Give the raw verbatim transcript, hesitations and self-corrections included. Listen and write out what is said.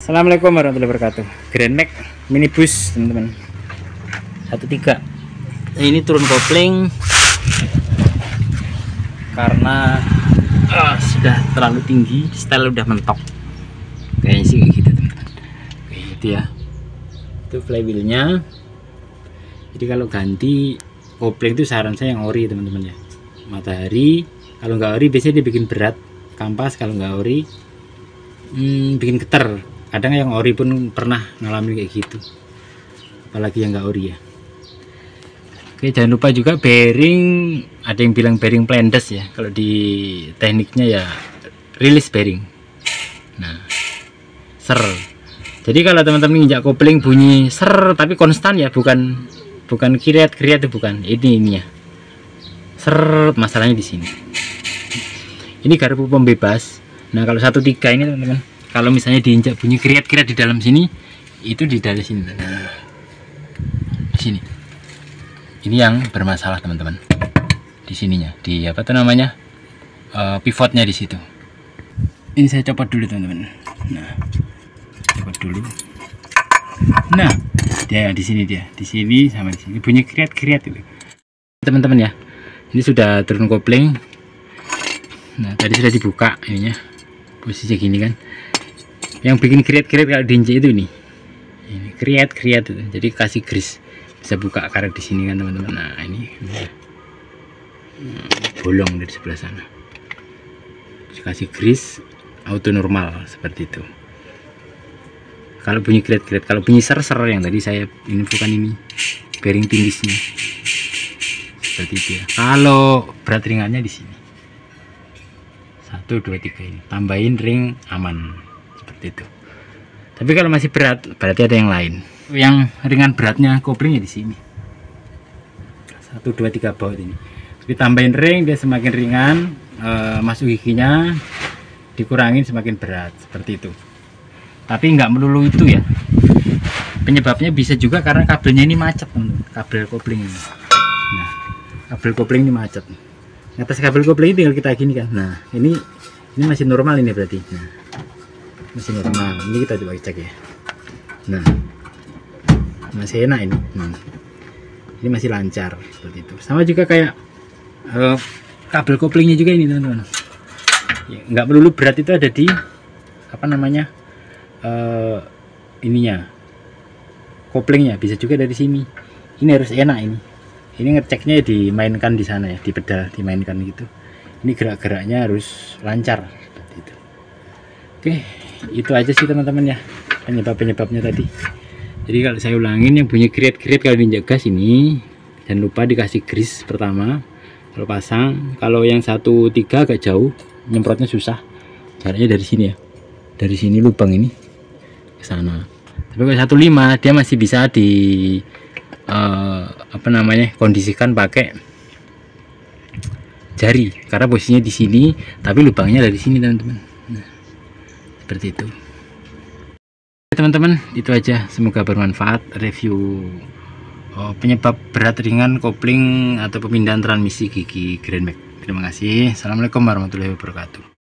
Assalamualaikum warahmatullahi wabarakatuh. Grand Max minibus teman-teman satu tiga. Ini turun kopling karena uh, sudah terlalu tinggi, setel udah mentok kayaknya sih, kayak gitu teman-teman. Kayak gitu ya, itu flywheelnya. Jadi kalau ganti kopling itu saran saya yang ori teman-teman ya, Matahari. Kalau nggak ori biasanya dibikin berat, Kampas kalau nggak ori hmm, bikin getar. Kadang yang ori pun pernah ngalamin kayak gitu, apalagi yang nggak ori ya. Oke, jangan lupa juga bearing, ada yang bilang bearing plendes ya, kalau di tekniknya ya release bearing. Nah, ser. Jadi kalau teman-teman injak kopling bunyi ser tapi konstan ya, bukan bukan kiriat-kiriat itu bukan. Ini ininya. Ser, masalahnya di sini. Ini garpu pembebas. Nah, kalau satu tiga ini teman-teman, kalau misalnya diinjak bunyi kiriat-kiriat di dalam sini, itu di dalam sini. Nah, di sini. Ini yang bermasalah teman-teman. Di sininya, di apa tuh namanya? Uh, pivotnya di situ. Ini saya copot dulu teman-teman. Nah, copot dulu. Nah, dia di sini dia, di sini sama di sini bunyi kiriat-kiriat itu. Teman-teman ya. Ini sudah turun kopling. Nah, tadi sudah dibuka ininya. Posisi gini kan. Yang bikin keriat-keriat kalau diinjak itu nih, ini keriat-keriat itu. Jadi kasih grease, bisa buka karet di sini kan teman-teman. Nah ini hmm, bolong dari sebelah sana, kasih grease auto normal seperti itu. Kalau bunyi keriat-keriat, kalau bunyi ser-ser yang tadi saya ini bukan ini bearing tindisnya, seperti itu ya. Kalau berat ringannya di sini satu dua tiga ini, tambahin ring aman. Itu. Tapi kalau masih berat berarti ada yang lain. Yang ringan beratnya koplingnya di sini. satu dua tiga baut ini. Tapi tambahin ring dia semakin ringan, e, masuk giginya dikurangin semakin berat seperti itu. Tapi nggak melulu itu ya. Penyebabnya bisa juga karena kabelnya ini macet, teman-teman. Kabel kopling ini. Nah, kabel kopling ini macet. Atas kabel kopling ini tinggal kita gini kan. Nah, ini ini masih normal ini berarti. Nah, masih normal. Ini kita coba cek ya. Nah, masih enak ini. Nah, ini masih lancar seperti itu. Sama juga kayak uh, kabel koplingnya juga ini teman-teman. Ya, nggak melulu berat itu ada di apa namanya uh, ininya koplingnya, bisa juga dari sini. Ini harus enak ini. Ini ngeceknya dimainkan di sana ya, di pedal dimainkan gitu. Ini gerak-geraknya harus lancar seperti itu. Oke, itu aja sih teman-teman ya, penyebab-penyebabnya tadi. Jadi kalau saya ulangin, yang bunyi keriat-keriat kalau diinjak gas ini, jangan lupa dikasih grease pertama kalau pasang. Kalau yang satu tiga agak jauh, nyemprotnya susah, jaraknya dari sini ya, dari sini lubang ini ke sana. Tapi kalau satu lima dia masih bisa di uh, apa namanya kondisikan pakai jari, karena posisinya di sini tapi lubangnya dari sini teman-teman. Nah, seperti itu teman-teman. Itu aja, semoga bermanfaat review oh, penyebab berat ringan kopling atau pemindahan transmisi gigi Grand Max. Terima kasih. Assalamualaikum warahmatullahi wabarakatuh.